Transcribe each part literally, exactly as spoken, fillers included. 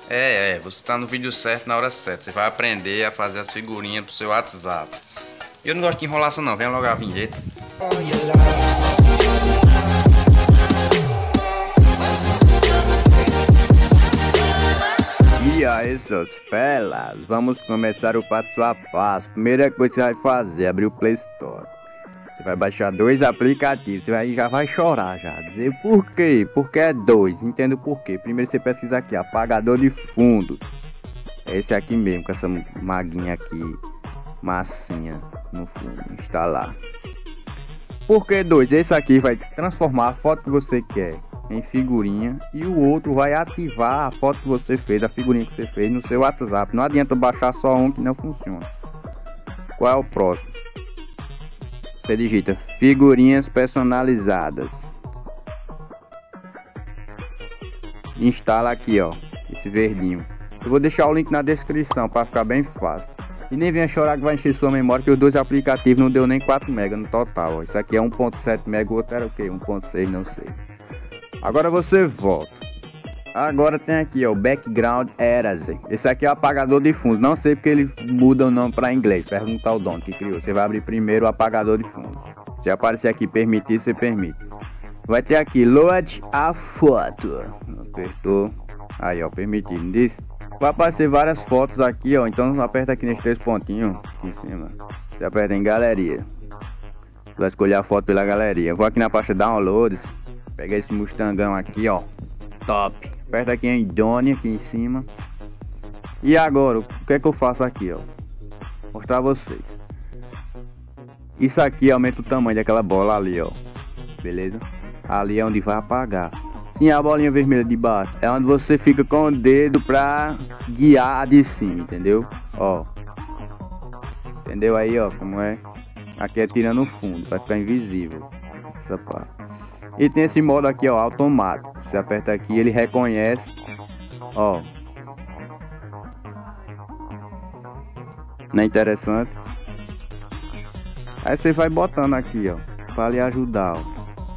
É, é, você tá no vídeo certo na hora certa. Você vai aprender a fazer as figurinhas pro seu WhatsApp. Eu não gosto de enrolação não, vem logo a vinheta. E aí, seus felas, vamos começar o passo a passo. Primeira coisa que você vai fazer é abrir o Play Store. Você vai baixar dois aplicativos, você vai, já vai chorar já, dizer por quê? Porque é dois, entendo por quê. Primeiro você pesquisa aqui, apagador de fundos. É esse aqui mesmo, com essa maguinha aqui, massinha no fundo, instalar. Por que dois? Esse aqui vai transformar a foto que você quer em figurinha e o outro vai ativar a foto que você fez, a figurinha que você fez no seu WhatsApp. Não adianta baixar só um que não funciona. Qual é o próximo? Você digita figurinhas personalizadas. Instala aqui, ó, esse verdinho. Eu vou deixar o link na descrição para ficar bem fácil. E nem venha chorar que vai encher sua memória, que os dois aplicativos não deu nem quatro mega no total, ó. Isso aqui é um ponto sete mega, o outro era o que? um ponto seis, não sei. Agora você volta. Agora tem aqui, ó, o Background Erase. Esse aqui é o apagador de fundos. Não sei porque ele muda o nome para inglês. Pergunta ao dono que criou. Você vai abrir primeiro o apagador de fundos. Se aparecer aqui permitir, você permite. Vai ter aqui Load a foto. Apertou. Aí, ó, permitido. Disse. Vai aparecer várias fotos aqui, ó. Então aperta aqui nesses três pontinhos aqui em cima. Você aperta em galeria. Você vai escolher a foto pela galeria. Vou aqui na pasta Downloads. Pega esse Mustangão aqui, ó. Top. Aperta aqui em Done, aqui em cima. E agora, o que é que eu faço aqui, ó? Mostrar a vocês. Isso aqui aumenta o tamanho daquela bola ali, ó. Beleza? Ali é onde vai apagar. Sim, a bolinha vermelha de baixo é onde você fica com o dedo pra guiar a de cima, entendeu? Ó. Entendeu aí, ó, como é? Aqui é tirando o fundo, vai ficar invisível essa parte. E tem esse modo aqui, ó, automático. Você aperta aqui, ele reconhece, ó. Não é interessante? Aí você vai botando aqui, ó, para lhe ajudar, ó.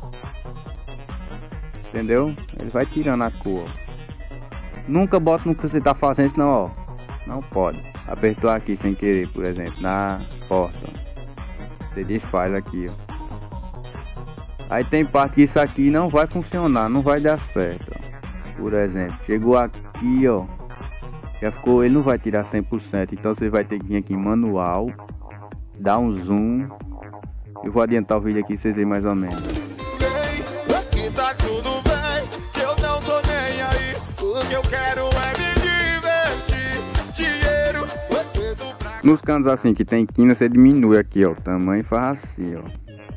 Entendeu? Ele vai tirando a cor. Nunca bota no que você tá fazendo, senão, ó, não pode. Apertou aqui sem querer, por exemplo, na porta. Você desfaz aqui, ó. Aí tem parte que isso aqui não vai funcionar, não vai dar certo, ó. Por exemplo, chegou aqui, ó, já ficou, ele não vai tirar cem por cento. Então você vai ter que vir aqui em manual, dar um zoom. Eu vou adiantar o vídeo aqui pra vocês verem mais ou menos. Aqui tá tudo bem, que eu não tô nem aí. O que eu quero é me divertir. Dinheiro, pra... Nos cantos assim que tem quina, você diminui aqui, ó, o tamanho e faz assim, ó.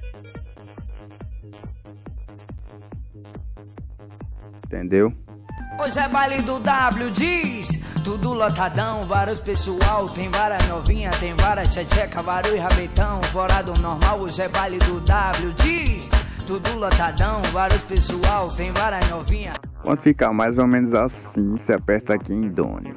Entendeu? Hoje é baile do W, diz tudo lotadão, vários pessoal, tem várias novinha, tem várias tchecheca, vários rabetão, fora do normal. Hoje é baile do W, diz tudo lotadão, vários pessoal, tem várias novinha. Quando ficar mais ou menos assim, você aperta aqui em Done.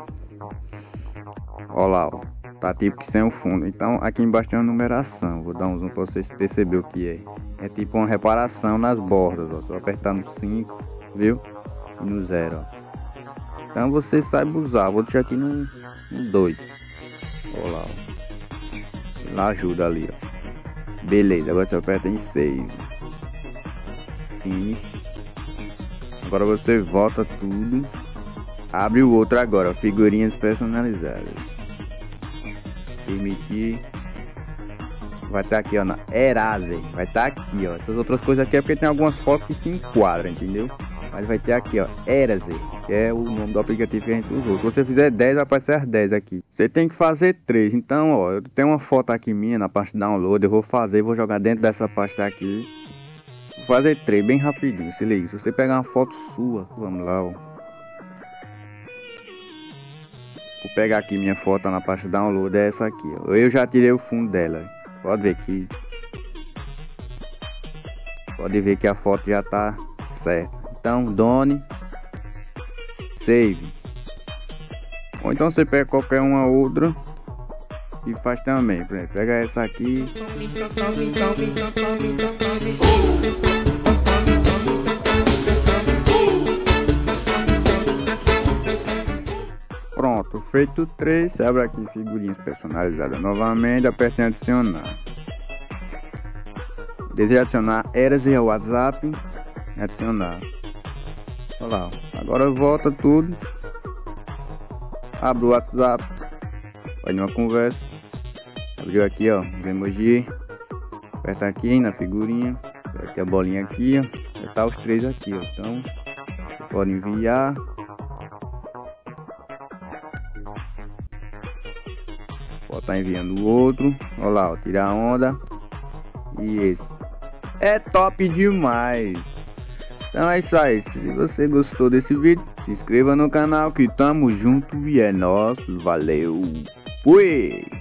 Olha lá, ó, tá tipo que sem o fundo. Então aqui embaixo tem uma numeração, vou dar um zoom pra vocês perceberem o que é. É tipo uma reparação nas bordas, ó. Só apertar no cinco, viu? E no zero, ó. Então você sabe usar. Vou deixar aqui no, no dois. Olha lá, ó. Ele ajuda ali, ó. Beleza, agora você aperta em save. Finish. Agora você volta tudo. Abre o outro agora, ó. Figurinhas personalizadas. Permitir. Vai estar aqui, ó, na Erase. Vai estar aqui, ó. Essas outras coisas aqui é porque tem algumas fotos que se enquadram, entendeu? Mas vai ter aqui, ó, Erase, que é o nome do aplicativo que a gente usou. Se você fizer dez, vai aparecer as dez aqui. Você tem que fazer três. Então, ó, eu tenho uma foto aqui minha na parte download. Eu vou fazer, vou jogar dentro dessa pasta aqui. Vou fazer três, bem rapidinho. Se liga, se você pegar uma foto sua, vamos lá, ó. Vou pegar aqui minha foto na pasta download, é essa aqui, ó. Eu já tirei o fundo dela. Pode ver que... Pode ver que a foto já tá certa. Então, Done, Save. Ou então você pega qualquer uma outra e faz também. Por exemplo, pega essa aqui. Pronto, feito três, abre aqui figurinhas personalizadas novamente, aperte em adicionar. Deseja adicionar eras e WhatsApp, adicionar. Olha lá, agora volta tudo. Abre o WhatsApp, vai numa conversa. Abriu aqui, ó, os emoji. Aperta aqui na figurinha, vai ter a bolinha aqui, ó. Já tá os três aqui, ó. Então, você pode enviar. Pode estar enviando o outro. Olha lá, ó, tirar a onda. E esse é top demais. Então é isso aí. Se você gostou desse vídeo, se inscreva no canal que tamo junto e é nóis. Valeu. Fui.